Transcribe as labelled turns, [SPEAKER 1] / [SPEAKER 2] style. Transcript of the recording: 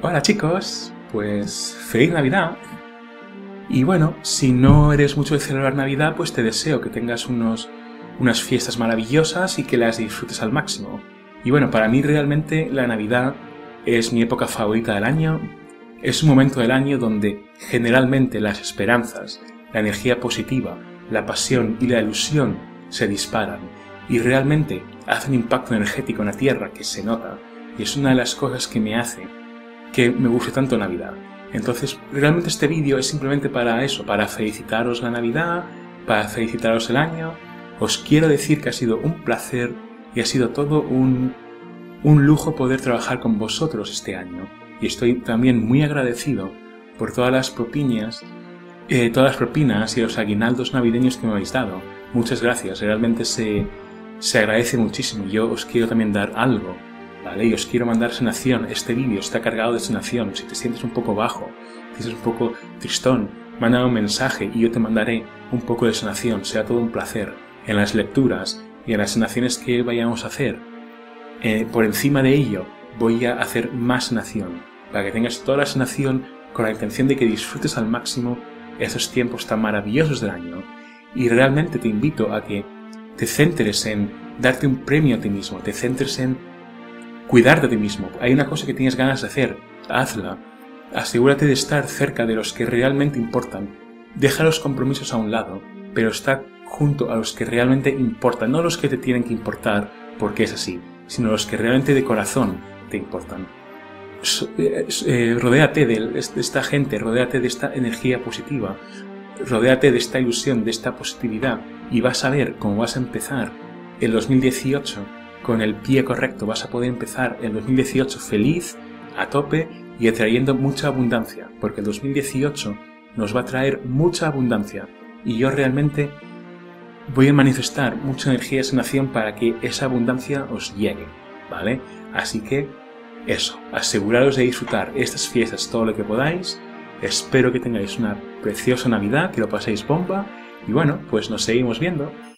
[SPEAKER 1] Hola chicos, pues feliz Navidad. Y bueno, si no eres mucho de celebrar Navidad, pues te deseo que tengas unas fiestas maravillosas y que las disfrutes al máximo. Y bueno, para mí realmente la Navidad es mi época favorita del año. Es un momento del año donde generalmente las esperanzas, la energía positiva, la pasión y la ilusión se disparan y realmente hace un impacto energético en la Tierra que se nota, y es una de las cosas que me hace que me guste tanto Navidad. Entonces, realmente este vídeo es simplemente para eso, para felicitaros la Navidad, para felicitaros el año. Os quiero decir que ha sido un placer y ha sido todo un lujo poder trabajar con vosotros este año. Y estoy también muy agradecido por todas las propinas y los aguinaldos navideños que me habéis dado. Muchas gracias, realmente se agradece muchísimo. Yo os quiero también dar algo, ¿vale? Y os quiero mandar sanación. Este vídeo está cargado de sanación. Si te sientes un poco bajo, si sientes un poco tristón, mándame un mensaje y yo te mandaré un poco de sanación. Será todo un placer. En las lecturas y en las sanaciones que vayamos a hacer, por encima de ello, voy a hacer más sanación, para que tengas toda la sanación con la intención de que disfrutes al máximo esos tiempos tan maravillosos del año. Y realmente te invito a que te centres en darte un premio a ti mismo, te centres en cuidarte a ti mismo. Hay una cosa que tienes ganas de hacer, hazla. Asegúrate de estar cerca de los que realmente importan. Deja los compromisos a un lado, pero está junto a los que realmente importan, no los que te tienen que importar porque es así, sino los que realmente de corazón te importan. Rodéate de esta gente, rodéate de esta energía positiva, rodéate de esta ilusión, de esta positividad, y vas a ver cómo vas a empezar el 2018 con el pie correcto. Vas a poder empezar el 2018 feliz, a tope y atrayendo mucha abundancia, porque el 2018 nos va a traer mucha abundancia y yo realmente voy a manifestar mucha energía de sanación para que esa abundancia os llegue, ¿vale? Así que eso, aseguraros de disfrutar estas fiestas todo lo que podáis. Espero que tengáis una preciosa Navidad, que lo paséis bomba y bueno, pues nos seguimos viendo.